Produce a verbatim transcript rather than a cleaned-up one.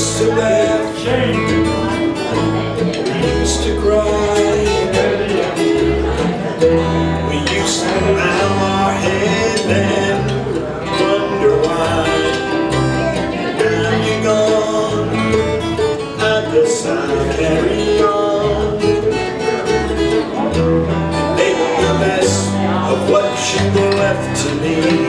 used to laugh, we used to cry, we used to bow our head and wonder why. Now you're gone, I guess I'll carry on, make the best of what you left to me.